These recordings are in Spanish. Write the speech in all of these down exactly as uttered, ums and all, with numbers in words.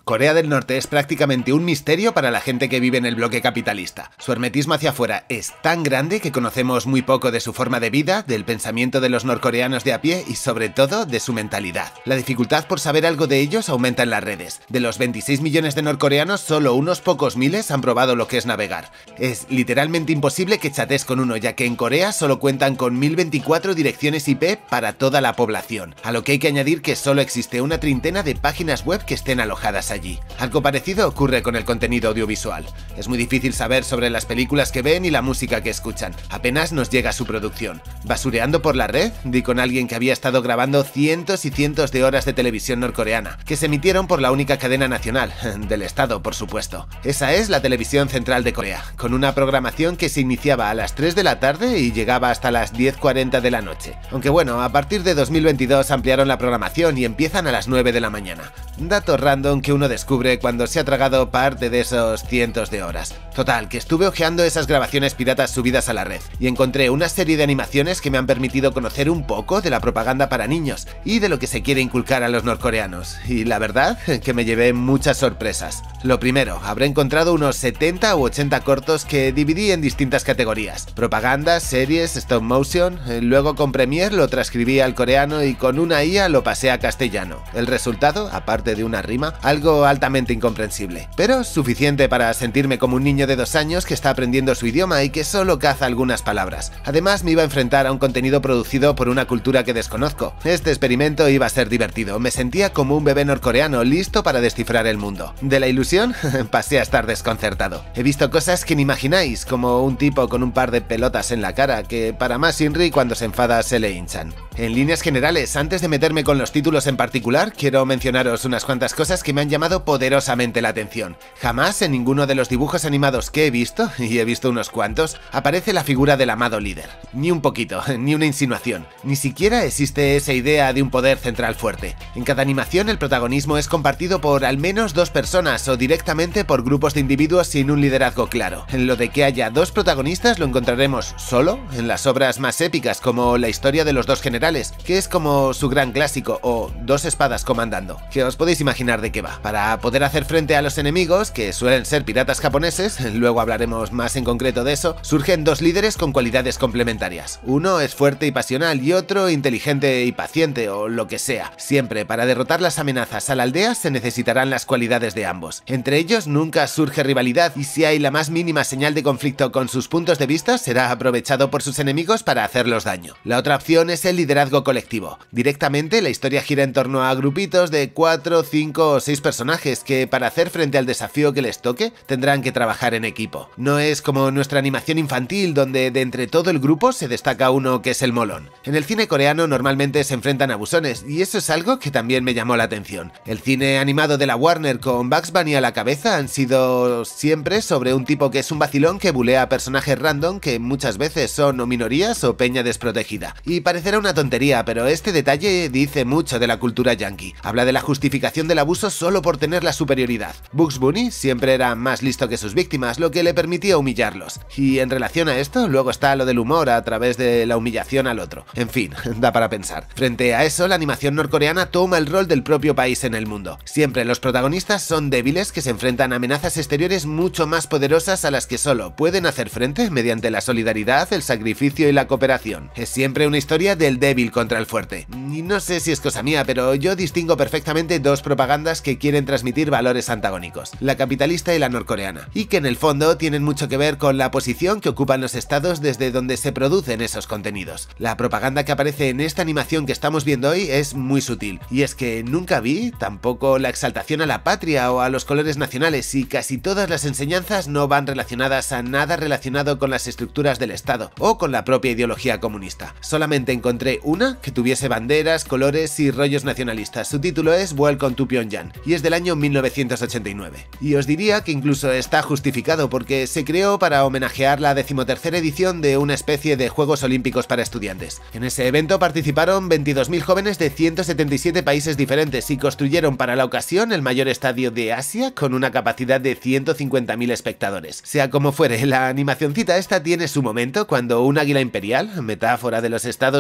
Corea del Norte es prácticamente un misterio para la gente que vive en el bloque capitalista. Su hermetismo hacia afuera es tan grande que conocemos muy poco de su forma de vida, del pensamiento de los norcoreanos de a pie y sobre todo de su mentalidad. La dificultad por saber algo de ellos aumenta en las redes. De los veintiséis millones de norcoreanos, solo unos pocos miles han probado lo que es navegar. Es literalmente imposible que chatees con uno, ya que en Corea solo cuentan con mil veinticuatro direcciones I P para toda la población, a lo que hay que añadir que solo existe una treintena de páginas web que estén alojadas allí. Algo parecido ocurre con el contenido audiovisual. Es muy difícil saber sobre las películas que ven y la música que escuchan. Apenas nos llega su producción. ¿Basureando por la red? Di con alguien que había estado grabando cientos y cientos de horas de televisión norcoreana, que se emitieron por la única cadena nacional, del Estado, por supuesto. Esa es la televisión central de Corea, con una programación que se iniciaba a las tres de la tarde y llegaba hasta las diez cuarenta de la noche. Aunque bueno, a partir de dos mil veintidós ampliaron la programación y empiezan a las nueve de la mañana. Dato random que uno descubre cuando se ha tragado parte de esos cientos de horas. Total, que estuve hojeando esas grabaciones piratas subidas a la red y encontré una serie de animaciones que me han permitido conocer un poco de la propaganda para niños y de lo que se quiere inculcar a los norcoreanos. Y la verdad, que me llevé muchas sorpresas. Lo primero, habré encontrado unos setenta u ochenta cortos que dividí en distintas categorías. Propaganda, series, stop motion, luego con Premiere lo transcribí al coreano y con una I A lo pasé a castellano. El resultado, aparte de una rima, algo altamente incomprensible, pero suficiente para sentirme como un niño de dos años que está aprendiendo su idioma y que solo caza algunas palabras. Además, me iba a enfrentar a un contenido producido por una cultura que desconozco. Este experimento iba a ser divertido, me sentía como un bebé norcoreano listo para descifrar el mundo. De la ilusión, pasé a estar desconcertado. He visto cosas que ni imagináis, como un tipo con un par de pelotas en la cara que para más Inri cuando se enfada se le hinchan. En líneas generales, antes de meterme con los títulos en particular, quiero mencionaros unas cuantas cosas que me han llamado poderosamente la atención. Jamás en ninguno de los dibujos animados que he visto, y he visto unos cuantos, aparece la figura del amado líder. Ni un poquito, ni una insinuación. Ni siquiera existe esa idea de un poder central fuerte. En cada animación el protagonismo es compartido por al menos dos personas o directamente por grupos de individuos sin un liderazgo claro. En lo de que haya dos protagonistas lo encontraremos solo en las obras más épicas como La historia de los dos generales, que es como su gran clásico, o Dos espadas comandando, que os podéis imaginar de qué va. Para poder hacer frente a los enemigos, que suelen ser piratas japoneses, luego hablaremos más en concreto de eso, surgen dos líderes con cualidades complementarias. Uno es fuerte y pasional y otro inteligente y paciente, o lo que sea. Siempre para derrotar las amenazas a la aldea se necesitarán las cualidades de ambos. Entre ellos nunca surge rivalidad y si hay la más mínima señal de conflicto con sus puntos de vista será aprovechado por sus enemigos para hacerlos daño. La otra opción es el liderazgo colectivo. Directamente la historia gira en torno a grupitos de cuatro, cinco o seis personajes que para hacer frente al desafío que les toque tendrán que trabajar en equipo. No es como nuestra animación infantil donde de entre todo el grupo se destaca uno que es el molón. En el cine coreano normalmente se enfrentan abusones y eso es algo que también me llamó la atención. El cine animado de la Warner con Bugs Bunny a la cabeza han sido siempre sobre un tipo que es un vacilón que bulea a personajes random que muchas veces son o minorías o peña desprotegida. Y parecerá una tontería, pero este detalle dice mucho de la cultura yankee. Habla de la justificación del abuso solo por tener la superioridad. Bugs Bunny siempre era más listo que sus víctimas, lo que le permitía humillarlos. Y en relación a esto, luego está lo del humor a través de la humillación al otro. En fin, da para pensar. Frente a eso, la animación norcoreana toma el rol del propio país en el mundo. Siempre los protagonistas son débiles que se enfrentan a amenazas exteriores mucho más poderosas a las que solo pueden hacer frente mediante la solidaridad, el sacrificio y la cooperación. Es siempre una historia del débil contra el fuerte. Y no sé si es cosa mía, pero yo distingo perfectamente dos propagandas que quieren transmitir valores antagónicos, la capitalista y la norcoreana, y que en el fondo tienen mucho que ver con la posición que ocupan los estados desde donde se producen esos contenidos. La propaganda que aparece en esta animación que estamos viendo hoy es muy sutil, y es que nunca vi tampoco la exaltación a la patria o a los colores nacionales, y casi todas las enseñanzas no van relacionadas a nada relacionado con las estructuras del Estado o con la propia ideología comunista. Solamente encontré una que tuviese banderas, colores y rollos nacionalistas. Su título es Welcome to Pyongyang y es del año mil novecientos ochenta y nueve. Y os diría que incluso está justificado porque se creó para homenajear la decimotercera edición de una especie de Juegos Olímpicos para estudiantes. En ese evento participaron veintidós mil jóvenes de ciento setenta y siete países diferentes y construyeron para la ocasión el mayor estadio de Asia con una capacidad de ciento cincuenta mil espectadores. Sea como fuere, la animacioncita esta tiene su momento cuando un águila imperial, metáfora de los Estados Unidos,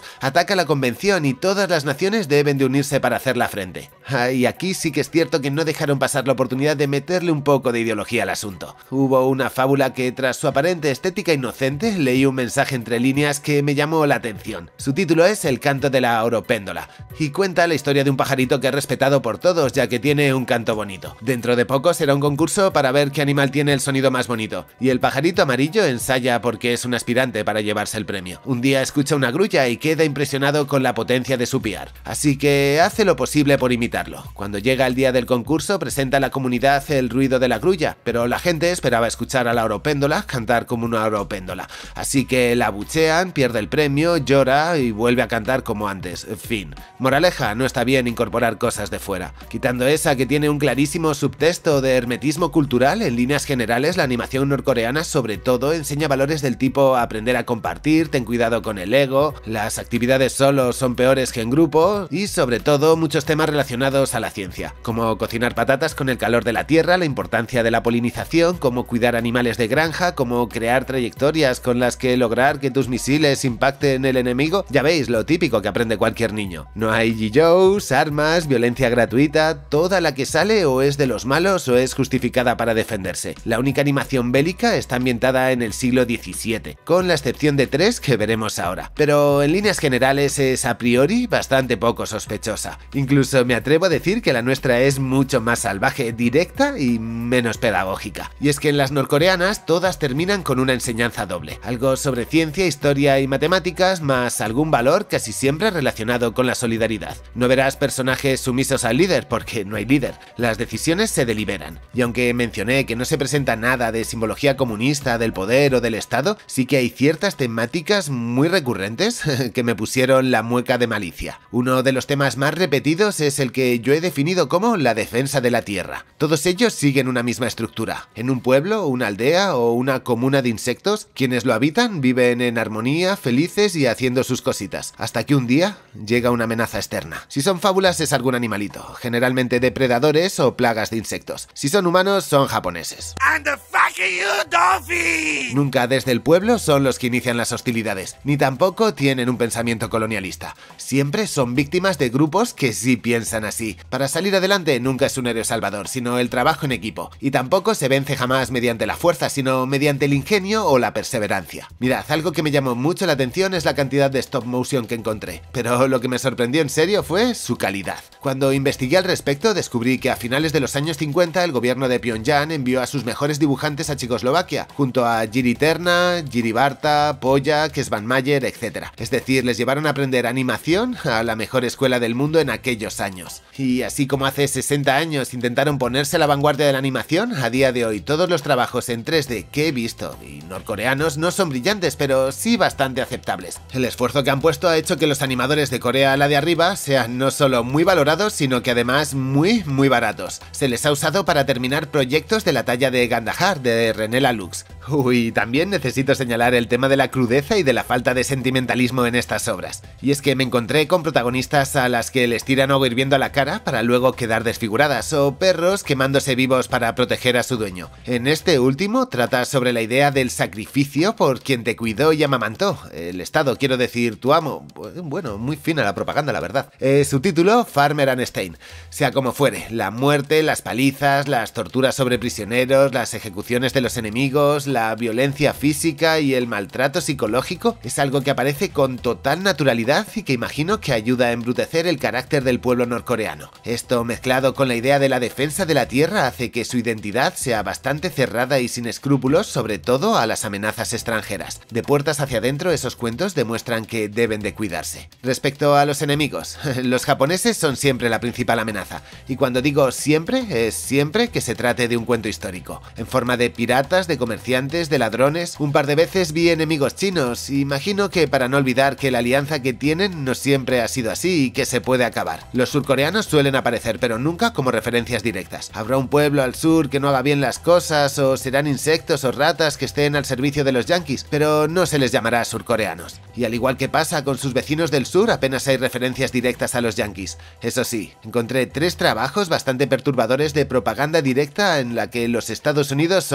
Unidos ataca la convención y todas las naciones deben de unirse para hacerla frente. Ah, y aquí sí que es cierto que no dejaron pasar la oportunidad de meterle un poco de ideología al asunto. Hubo una fábula que, tras su aparente estética inocente, leí un mensaje entre líneas que me llamó la atención. Su título es El canto de la oropéndola y cuenta la historia de un pajarito que es respetado por todos ya que tiene un canto bonito. Dentro de poco será un concurso para ver qué animal tiene el sonido más bonito, y el pajarito amarillo ensaya porque es un aspirante para llevarse el premio. Un día escucha una grulla y queda impresionado con la potencia de su piar, así que hace lo posible por imitarlo. Cuando llega el día del concurso presenta a la comunidad el ruido de la grulla, pero la gente esperaba escuchar a la oropéndola cantar como una oropéndola, así que la abuchean, pierde el premio, llora y vuelve a cantar como antes. Fin. Moraleja, no está bien incorporar cosas de fuera. Quitando esa que tiene un clarísimo subtexto de hermetismo cultural, en líneas generales la animación norcoreana sobre todo enseña valores del tipo aprender a compartir, ten cuidado con el ego, las actividades solo son peores que en grupo y sobre todo muchos temas relacionados a la ciencia, como cocinar patatas con el calor de la tierra, la importancia de la polinización, cómo cuidar animales de granja, cómo crear trayectorias con las que lograr que tus misiles impacten el enemigo. Ya veis, lo típico que aprende cualquier niño. No hay G Os, armas, violencia gratuita, toda la que sale o es de los malos o es justificada para defenderse. La única animación bélica está ambientada en el siglo diecisiete, con la excepción de tres que veremos ahora, pero en líneas generales es a priori bastante poco sospechosa. Incluso me atrevo a decir que la nuestra es mucho más salvaje, directa y menos pedagógica. Y es que en las norcoreanas todas terminan con una enseñanza doble, algo sobre ciencia, historia y matemáticas, más algún valor casi siempre relacionado con la solidaridad. No verás personajes sumisos al líder porque no hay líder, las decisiones se deliberan. Y aunque mencioné que no se presenta nada de simbología comunista, del poder o del Estado, sí que hay ciertas temáticas muy recurrentes que me pusieron la mueca de malicia. Uno de los temas más repetidos es el que yo he definido como la defensa de la tierra. Todos ellos siguen una misma estructura. En un pueblo, una aldea o una comuna de insectos, quienes lo habitan viven en armonía, felices y haciendo sus cositas, hasta que un día llega una amenaza externa. Si son fábulas es algún animalito, generalmente depredadores o plagas de insectos. Si son humanos son japoneses. And the fuck you, Dolphy! Nunca desde el pueblo son los que inician las hostilidades, ni tampoco tienen un pensamiento colonialista. Siempre son víctimas de grupos que sí piensan así. Para salir adelante nunca es un héroe salvador, sino el trabajo en equipo. Y tampoco se vence jamás mediante la fuerza, sino mediante el ingenio o la perseverancia. Mirad, algo que me llamó mucho la atención es la cantidad de stop motion que encontré, pero lo que me sorprendió en serio fue su calidad. Cuando investigué al respecto descubrí que a finales de los años cincuenta el gobierno de Pyongyang envió a sus mejores dibujantes a Checoslovaquia, junto a Jiri Terna, Jiri Barta, Polla, Kesvan Mayer, etcétera. Es decir, les llevaron a aprender animación a la mejor escuela del mundo en aquellos años. Y así como hace sesenta años intentaron ponerse a la vanguardia de la animación, a día de hoy todos los trabajos en tres D que he visto y norcoreanos no son brillantes, pero sí bastante aceptables. El esfuerzo que han puesto ha hecho que los animadores de Corea, la de arriba, sean no solo muy valorados, sino que además muy, muy baratos. Se les ha usado para terminar proyectos de la talla de Gandahar, de René Laloux. Uy, también necesito señalar el tema de la crudeza y de la falta de sentimentalismo en estas obras. Y es que me encontré con protagonistas a las que les tiran agua hirviendo a la cara para luego quedar desfiguradas, o perros quemándose vivos para proteger a su dueño. En este último trata sobre la idea del sacrificio por quien te cuidó y amamantó. El Estado, quiero decir, tu amo. Bueno, muy fina la propaganda, la verdad. Eh, su título, Farmer and Stein. Sea como fuere, la muerte, las palizas, las torturas sobre prisioneros, las ejecuciones de los enemigos, la violencia física y el maltrato psicológico es algo que aparece con total naturalidad y que imagino que ayuda a embrutecer el carácter del pueblo norcoreano. Esto, mezclado con la idea de la defensa de la tierra, hace que su identidad sea bastante cerrada y sin escrúpulos, sobre todo a las amenazas extranjeras. De puertas hacia adentro, esos cuentos demuestran que deben de cuidarse. Respecto a los enemigos, los japoneses son siempre la principal amenaza, y cuando digo siempre, es siempre que se trate de un cuento histórico, en forma de piratas, de comerciantes, de ladrones. Un par de veces vi enemigos chinos, y imagino que para no olvidar que la alianza que tienen no siempre ha sido así y que se puede acabar. Los surcoreanos suelen aparecer, pero nunca como referencias directas. Habrá un pueblo al sur que no haga bien las cosas, o serán insectos o ratas que estén al servicio de los yanquis, pero no se les llamará surcoreanos. Y al igual que pasa con sus vecinos del sur, apenas hay referencias directas a los yanquis. Eso sí, encontré tres trabajos bastante perturbadores de propaganda directa en la que los Estados Unidos son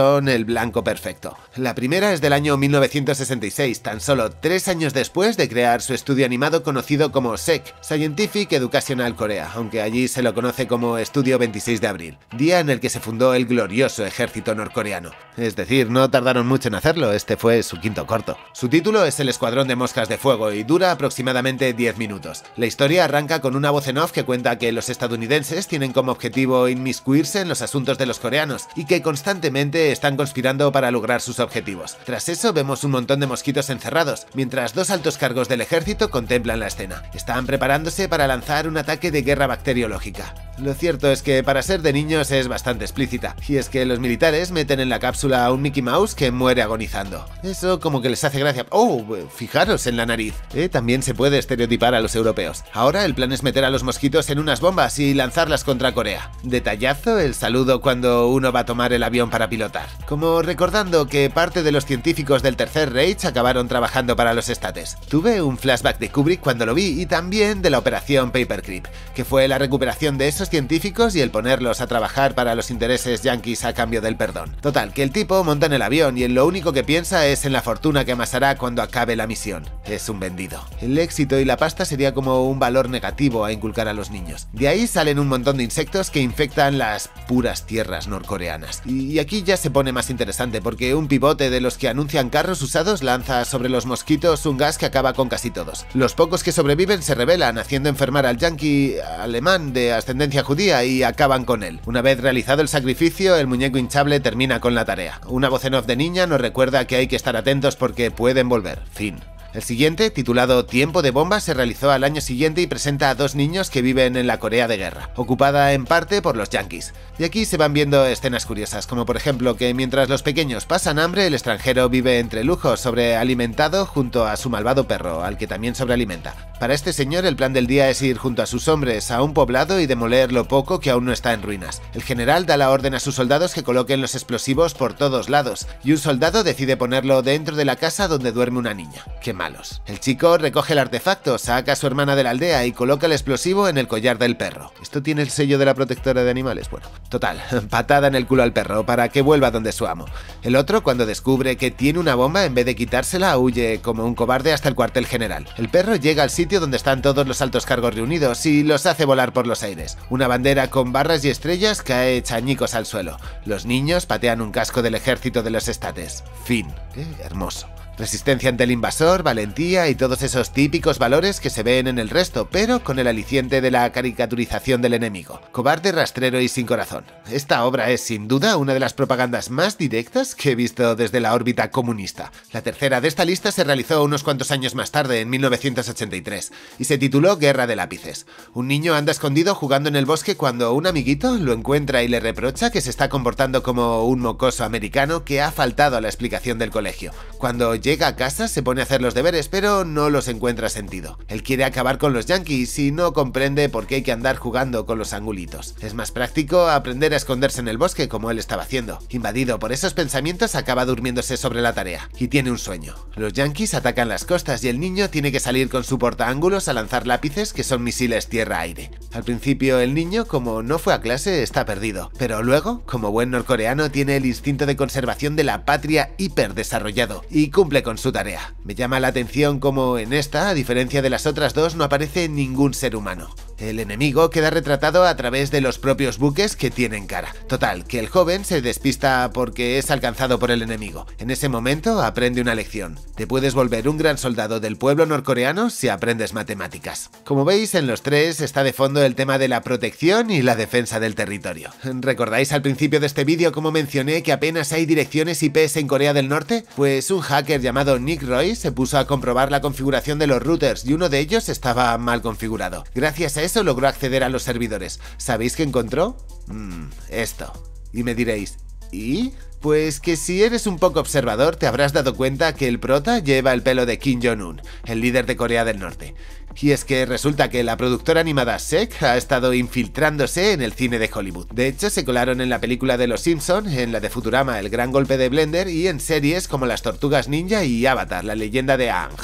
son el blanco perfecto. La primera es del año mil novecientos sesenta y seis, tan solo tres años después de crear su estudio animado conocido como S E C, Scientific Educational Korea, aunque allí se lo conoce como Estudio veintiséis de abril, día en el que se fundó el glorioso ejército norcoreano. Es decir, no tardaron mucho en hacerlo, este fue su quinto corto. Su título es El Escuadrón de Moscas de Fuego y dura aproximadamente diez minutos. La historia arranca con una voz en off que cuenta que los estadounidenses tienen como objetivo inmiscuirse en los asuntos de los coreanos y que constantemente están conspirando para lograr sus objetivos. Tras eso vemos un montón de mosquitos encerrados, mientras dos altos cargos del ejército contemplan la escena. Están preparándose para lanzar un ataque de guerra bacteriológica. Lo cierto es que para ser de niños es bastante explícita, y es que los militares meten en la cápsula a un Mickey Mouse que muere agonizando. Eso como que les hace gracia. ¡Oh! Fijaros en la nariz. Eh, también se puede estereotipar a los europeos. Ahora el plan es meter a los mosquitos en unas bombas y lanzarlas contra Corea. Detallazo el saludo cuando uno va a tomar el avión para pilotar. Como recordando que parte de los científicos del Tercer Reich acabaron trabajando para los estates. Tuve un flashback de Kubrick cuando lo vi y también de la operación Paperclip, que fue la recuperación de esos científicos y el ponerlos a trabajar para los intereses yanquis a cambio del perdón. Total, que el tipo monta en el avión y en lo único que piensa es en la fortuna que amasará cuando acabe la misión. Es un vendido. El éxito y la pasta sería como un valor negativo a inculcar a los niños. De ahí salen un montón de insectos que infectan las puras tierras norcoreanas. Y aquí ya se pone más interesante porque un pivote de los que anuncian carros usados lanza sobre los mosquitos un gas que acaba con casi todos. Los pocos que sobreviven se rebelan haciendo enfermar al yanqui alemán de ascendencia judía y acaban con él. Una vez realizado el sacrificio, el muñeco hinchable termina con la tarea. Una voz en off de niña nos recuerda que hay que estar atentos porque pueden volver. Fin. El siguiente, titulado Tiempo de Bomba, se realizó al año siguiente y presenta a dos niños que viven en la Corea de guerra, ocupada en parte por los yanquis. Y aquí se van viendo escenas curiosas, como por ejemplo que mientras los pequeños pasan hambre, el extranjero vive entre lujos, sobrealimentado junto a su malvado perro, al que también sobrealimenta. Para este señor el plan del día es ir junto a sus hombres a un poblado y demoler lo poco que aún no está en ruinas. El general da la orden a sus soldados que coloquen los explosivos por todos lados, y un soldado decide ponerlo dentro de la casa donde duerme una niña. ¡Qué malos! El chico recoge el artefacto, saca a su hermana de la aldea y coloca el explosivo en el collar del perro. ¿Esto tiene el sello de la protectora de animales? Bueno, total, patada en el culo al perro para que vuelva donde su amo. El otro, cuando descubre que tiene una bomba, en vez de quitársela, huye como un cobarde hasta el cuartel general. El perro llega al sitio donde están todos los altos cargos reunidos y los hace volar por los aires. Una bandera con barras y estrellas cae chañicos al suelo. Los niños patean un casco del ejército de los estates. Fin. Eh, hermoso. Resistencia ante el invasor, valentía y todos esos típicos valores que se ven en el resto, pero con el aliciente de la caricaturización del enemigo. Cobarde, rastrero y sin corazón. Esta obra es sin duda una de las propagandas más directas que he visto desde la órbita comunista. La tercera de esta lista se realizó unos cuantos años más tarde, en mil novecientos ochenta y tres, y se tituló Guerra de lápices. Un niño anda escondido jugando en el bosque cuando un amiguito lo encuentra y le reprocha que se está comportando como un mocoso americano que ha faltado a la explicación del colegio. Cuando llega a casa se pone a hacer los deberes, pero no los encuentra sentido. Él quiere acabar con los yanquis y no comprende por qué hay que andar jugando con los angulitos. Es más práctico aprender a esconderse en el bosque como él estaba haciendo. Invadido por esos pensamientos acaba durmiéndose sobre la tarea y tiene un sueño. Los yanquis atacan las costas y el niño tiene que salir con su portaángulos a lanzar lápices que son misiles tierra-aire. Al principio el niño, como no fue a clase, está perdido, pero luego, como buen norcoreano, tiene el instinto de conservación de la patria hiper desarrollado y cumple con su tarea. Me llama la atención como en esta, a diferencia de las otras dos, no aparece ningún ser humano. El enemigo queda retratado a través de los propios buques que tienen cara. Total, que el joven se despista porque es alcanzado por el enemigo. En ese momento aprende una lección. Te puedes volver un gran soldado del pueblo norcoreano si aprendes matemáticas. Como veis, en los tres está de fondo el tema de la protección y la defensa del territorio. ¿Recordáis al principio de este vídeo cómo mencioné que apenas hay direcciones I P en Corea del Norte? Pues un hacker llamado Nick Roy se puso a comprobar la configuración de los routers y uno de ellos estaba mal configurado. Gracias a eso logró acceder a los servidores. ¿Sabéis qué encontró? Mm, esto. Y me diréis, ¿y? Pues que si eres un poco observador te habrás dado cuenta que el prota lleva el pelo de Kim Jong-un, el líder de Corea del Norte. Y es que resulta que la productora animada S E C ha estado infiltrándose en el cine de Hollywood. De hecho, se colaron en la película de Los Simpson, en la de Futurama, El Gran Golpe de Blender, y en series como Las Tortugas Ninja y Avatar, la leyenda de Aang.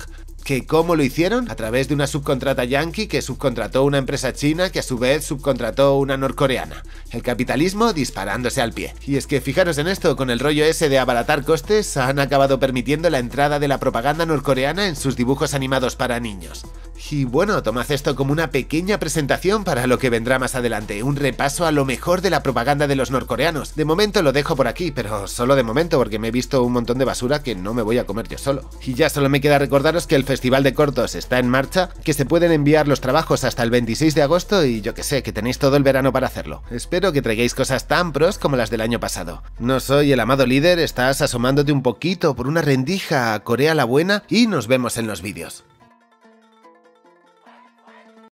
¿Que cómo lo hicieron? A través de una subcontrata yankee que subcontrató una empresa china que a su vez subcontrató una norcoreana. El capitalismo disparándose al pie. Y es que fijaros en esto, con el rollo ese de abaratar costes, han acabado permitiendo la entrada de la propaganda norcoreana en sus dibujos animados para niños. Y bueno, tomad esto como una pequeña presentación para lo que vendrá más adelante, un repaso a lo mejor de la propaganda de los norcoreanos. De momento lo dejo por aquí, pero solo de momento, porque me he visto un montón de basura que no me voy a comer yo solo. Y ya solo me queda recordaros que el Festival de Cortos está en marcha, que se pueden enviar los trabajos hasta el veintiséis de agosto y yo que sé, que tenéis todo el verano para hacerlo. Espero que traigáis cosas tan pros como las del año pasado. No soy el amado líder, estás asomándote un poquito por una rendija a Corea la Buena y nos vemos en los vídeos.